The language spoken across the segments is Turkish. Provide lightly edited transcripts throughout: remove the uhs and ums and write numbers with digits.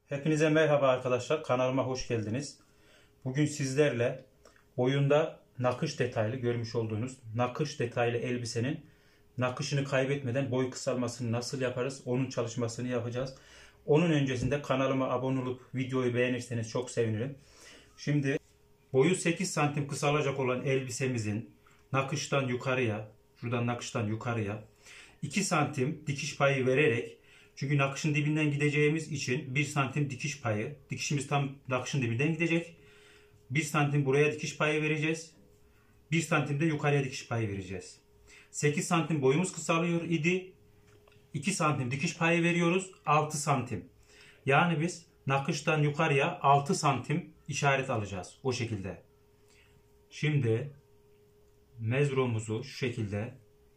Hepinize merhaba arkadaşlar. Kanalıma hoş geldiniz. Bugün sizlerle boyunda nakış detaylı görmüş olduğunuz nakış detaylı elbisenin nakışını kaybetmeden boy kısalmasını nasıl yaparız? Onun çalışmasını yapacağız. Onun öncesinde kanalıma abone olup videoyu beğenirseniz çok sevinirim. Şimdi boyu 8 santim kısalacak olan elbisemizin nakıştan yukarıya, şuradan nakıştan yukarıya 2 santim dikiş payı vererek, çünkü nakışın dibinden gideceğimiz için 1 santim dikiş payı, dikişimiz tam nakışın dibinden gidecek. 1 santim buraya dikiş payı vereceğiz. 1 santim de yukarıya dikiş payı vereceğiz. 8 santim boyumuz kısalıyor idi. 2 santim dikiş payı veriyoruz. 6 santim. Yani biz nakıştan yukarıya 6 santim işaret alacağız. O şekilde. Şimdi mezromuzu şu şekilde,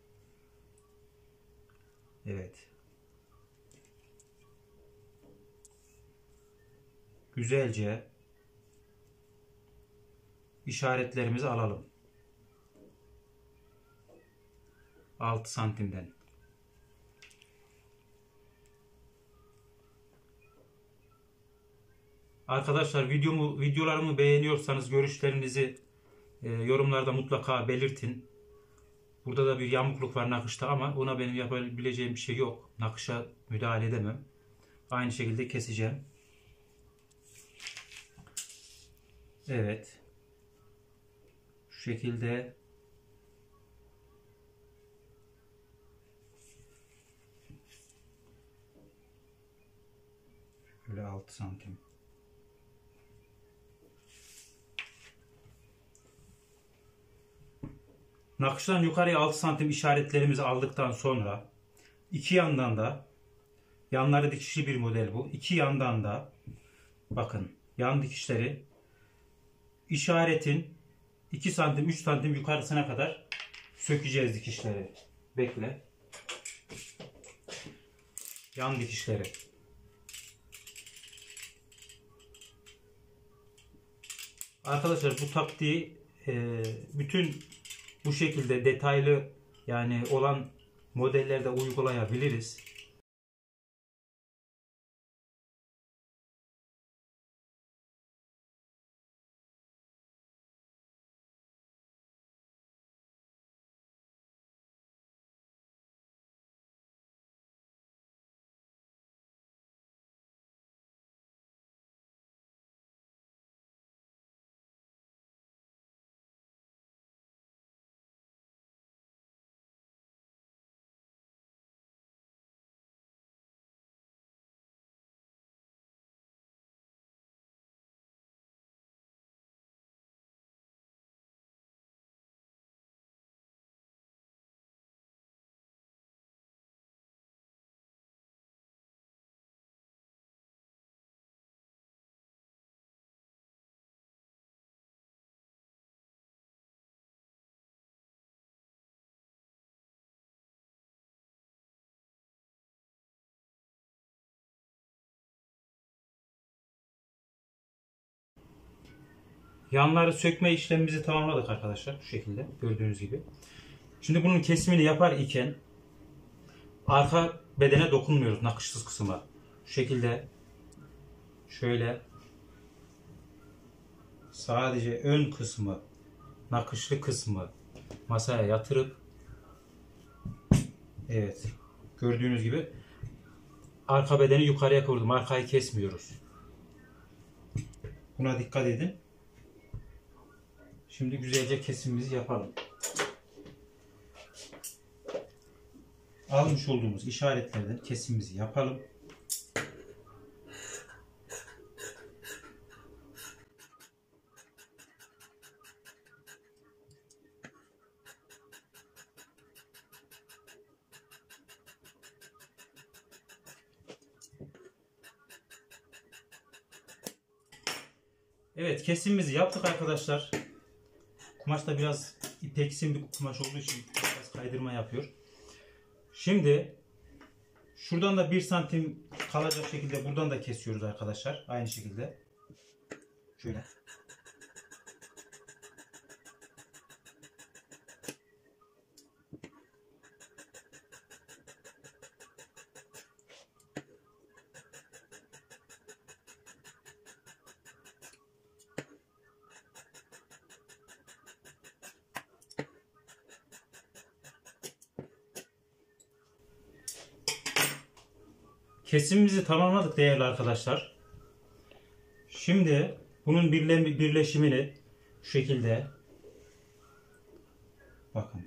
evet, güzelce işaretlerimizi alalım. 6 santimden. Arkadaşlar videolarımı beğeniyorsanız görüşlerinizi yorumlarda mutlaka belirtin. Burada da bir yamukluk var nakışta ama ona benim yapabileceğim bir şey yok. Nakışa müdahale edemem. Aynı şekilde keseceğim. Evet. Şu şekilde şöyle 6 santim. Nakıştan yukarıya 6 santim işaretlerimizi aldıktan sonra iki yandan da, yanları dikişli bir model bu. İki yandan da bakın yan dikişleri işaretin 2 santim 3 santim yukarısına kadar sökeceğiz dikişleri. Bekle. Yan dikişleri. Arkadaşlar bu taktiği bütün bu şekilde detaylı yani olan modellerde uygulayabiliriz. Yanları sökme işlemimizi tamamladık arkadaşlar. Bu şekilde gördüğünüz gibi. Şimdi bunun kesimini yapar iken arka bedene dokunmuyoruz, nakışsız kısma. Şu şekilde şöyle sadece ön kısmı, nakışlı kısmı masaya yatırıp, evet, gördüğünüz gibi arka bedeni yukarıya kıvırdım. Arkayı kesmiyoruz. Buna dikkat edin. Şimdi güzelce kesimimizi yapalım. Almış olduğumuz işaretlerden kesimimizi yapalım. Evet, kesimimizi yaptık arkadaşlar. Kumaş da biraz ipeksin bir kumaş olduğu için biraz kaydırma yapıyor. Şimdi şuradan da 1 santim kalacak şekilde buradan da kesiyoruz arkadaşlar. Aynı şekilde. Şöyle. Kesimimizi tamamladık değerli arkadaşlar. Şimdi bunun birleşimini şu şekilde, bakın,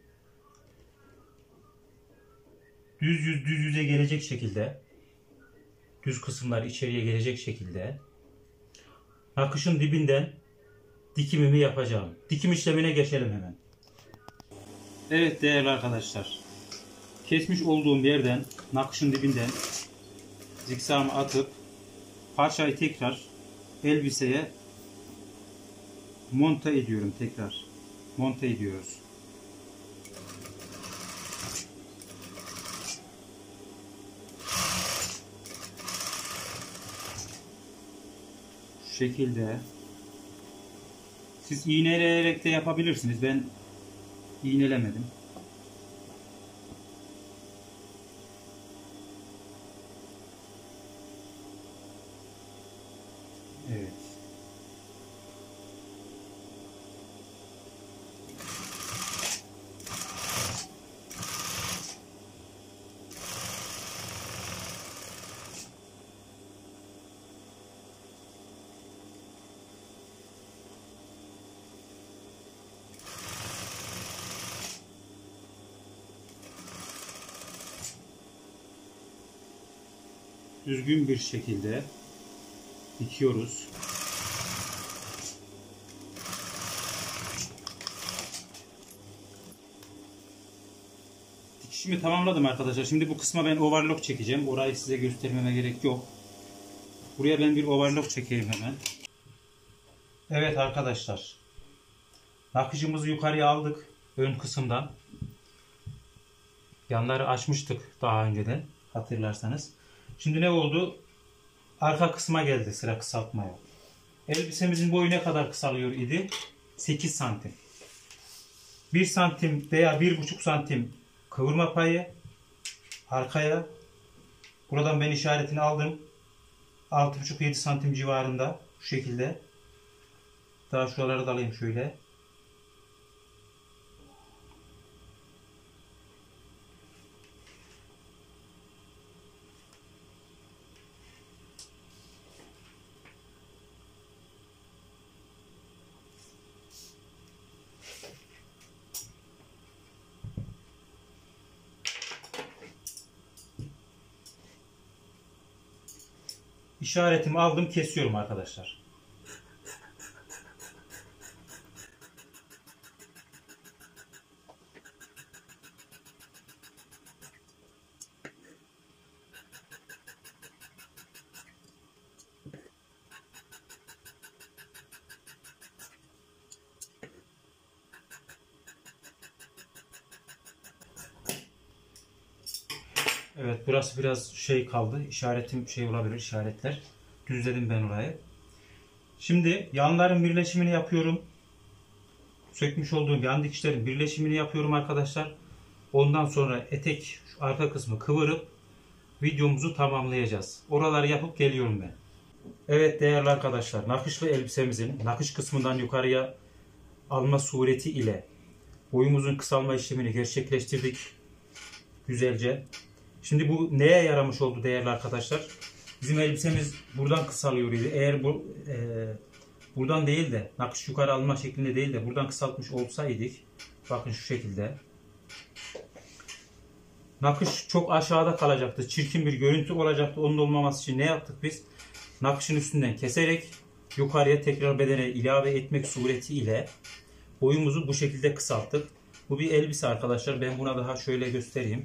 düz yüze gelecek şekilde, düz kısımlar içeriye gelecek şekilde nakışın dibinden dikimimi yapacağım. Dikim işlemine geçelim hemen. Evet değerli arkadaşlar, kesmiş olduğum yerden, nakışın dibinden zikzağımı atıp parçayı tekrar elbiseye monte ediyorum. Tekrar monte ediyoruz. Şu şekilde. Siz iğneleyerek de yapabilirsiniz. Ben iğnelemedim. Evet. Düzgün bir şekilde dikiyoruz. Dikişimi tamamladım arkadaşlar. Şimdi bu kısma ben overlock çekeceğim. Orayı size göstermeme gerek yok. Buraya ben bir overlock çekeyim hemen. Evet arkadaşlar. Nakışımızı yukarıya aldık. Ön kısımdan. Yanları açmıştık daha önceden. Hatırlarsanız. Şimdi ne oldu? Arka kısma geldi sıra kısaltmaya. Elbisemizin boyu ne kadar kısalıyor idi? 8 santim. 1 santim veya 1,5 santim kıvırma payı arkaya. Buradan ben işaretini aldım. 6,5-7 santim civarında. Şu şekilde. Daha şuraları da alayım şöyle. İşaretimi aldım, kesiyorum arkadaşlar. Evet, burası biraz şey kaldı. İşaretim şey olabilir, işaretler. Düzledim ben orayı. Şimdi yanların birleşimini yapıyorum. Sökmüş olduğum yan dikişlerin birleşimini yapıyorum arkadaşlar. Ondan sonra etek şu arka kısmı kıvırıp videomuzu tamamlayacağız. Oraları yapıp geliyorum ben. Evet değerli arkadaşlar, nakış ve elbisemizin nakış kısmından yukarıya alma sureti ile boyumuzun kısalma işlemini gerçekleştirdik. Güzelce. Şimdi bu neye yaramış oldu değerli arkadaşlar? Bizim elbisemiz buradan kısalıyor idi. Eğer bu buradan değil de nakış yukarı alma şeklinde değil de buradan kısaltmış olsaydık, bakın şu şekilde, nakış çok aşağıda kalacaktı. Çirkin bir görüntü olacaktı. Onun olmaması için ne yaptık biz? Nakışın üstünden keserek yukarıya tekrar bedene ilave etmek suretiyle boyumuzu bu şekilde kısalttık. Bu bir elbise arkadaşlar. Ben buna daha şöyle göstereyim.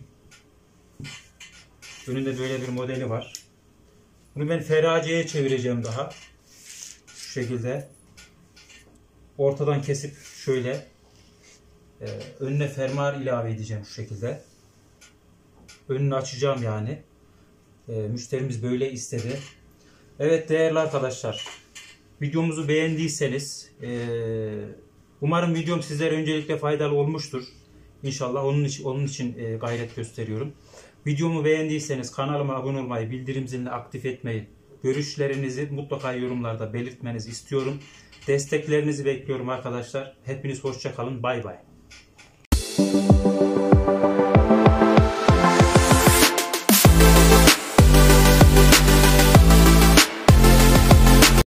Önünde böyle bir modeli var. Bunu ben feraciye çevireceğim daha. Şu şekilde. Ortadan kesip şöyle önüne fermuar ilave edeceğim şu şekilde. Önünü açacağım yani. Müşterimiz böyle istedi. Evet değerli arkadaşlar. Videomuzu beğendiyseniz umarım videom sizlere öncelikle faydalı olmuştur. İnşallah onun için gayret gösteriyorum. Videomu beğendiyseniz kanalıma abone olmayı, bildirim zilini aktif etmeyi, görüşlerinizi mutlaka yorumlarda belirtmenizi istiyorum. Desteklerinizi bekliyorum arkadaşlar. Hepiniz hoşça kalın. Bay bay.